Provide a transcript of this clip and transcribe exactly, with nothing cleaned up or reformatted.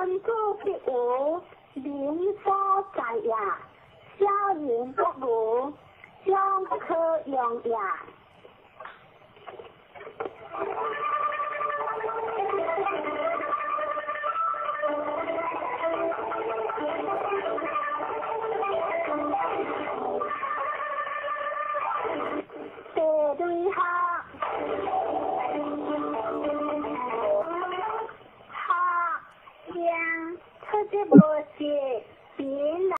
根古必无，民所在也。小人不如，将不可用也。第对下，下将出之无事。